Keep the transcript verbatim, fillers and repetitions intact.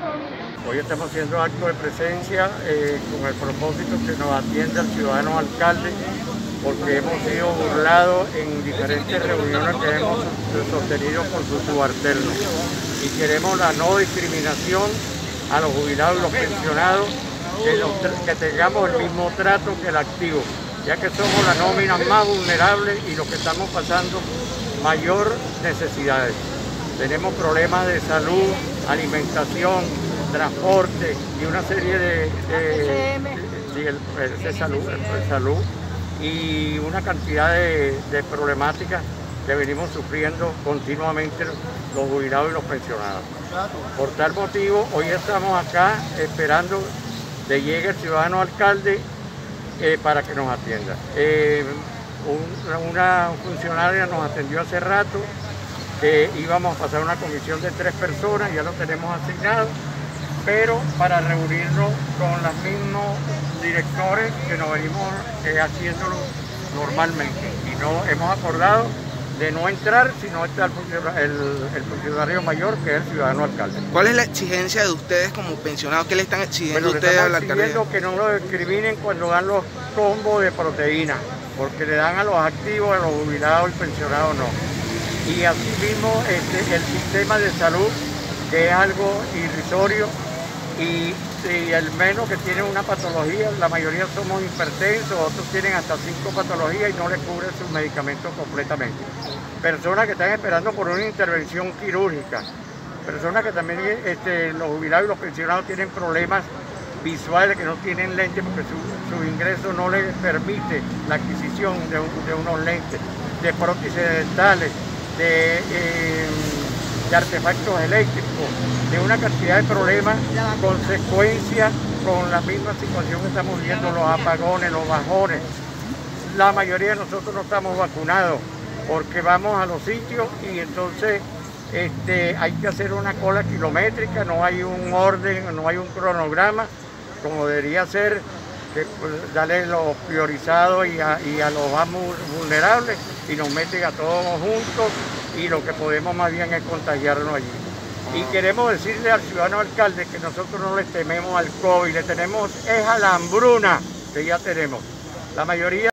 Hoy estamos haciendo acto de presencia eh, con el propósito que nos atienda el ciudadano alcalde, porque hemos sido burlados en diferentes reuniones que hemos sostenido con sus subalternos. Y queremos la no discriminación a los jubilados y los pensionados, que, los, que tengamos el mismo trato que el activo, ya que somos la nómina más vulnerable y los que estamos pasando mayor necesidades. Tenemos problemas de salud, alimentación, transporte y una serie de, de, de, de, de salud, de salud y una cantidad de, de problemáticas que venimos sufriendo continuamente los jubilados y los pensionados. Por tal motivo, hoy estamos acá esperando que llegue el ciudadano alcalde eh, para que nos atienda. Eh, un, una funcionaria nos atendió hace rato, que íbamos a pasar una comisión de tres personas, ya lo tenemos asignado, pero para reunirnos con los mismos directores que nos venimos eh, haciéndolo normalmente. Y no hemos acordado de no entrar, sino está el, el, el funcionario mayor, que es el ciudadano alcalde. ¿Cuál es la exigencia de ustedes como pensionados? ¿Qué le están exigiendo bueno, ustedes a la alcaldía? Estamos exigiendo que no lo discriminen cuando dan los combos de proteína, porque le dan a los activos, a los jubilados y pensionados no. Y asimismo este, el sistema de salud, que es algo irrisorio, y, y el menos que tiene una patología, la mayoría somos hipertensos, otros tienen hasta cinco patologías y no les cubre sus medicamentos completamente. Personas que están esperando por una intervención quirúrgica, personas que también este, los jubilados y los pensionados tienen problemas visuales, que no tienen lentes porque su, su ingreso no les permite la adquisición de, un, de unos lentes, de prótesis dentales, de, eh, de artefactos eléctricos, de una cantidad de problemas, consecuencias con la misma situación que estamos viendo, los apagones, los bajones. La mayoría de nosotros no estamos vacunados porque vamos a los sitios y entonces este, hay que hacer una cola kilométrica, no hay un orden, no hay un cronograma como debería ser, que pues, darle los priorizados y a, y a los más vulnerables, y nos meten a todos juntos y lo que podemos más bien es contagiarnos allí. Y queremos decirle al ciudadano alcalde que nosotros no le tememos al COVID, le tenemos es a la hambruna que ya tenemos. La mayoría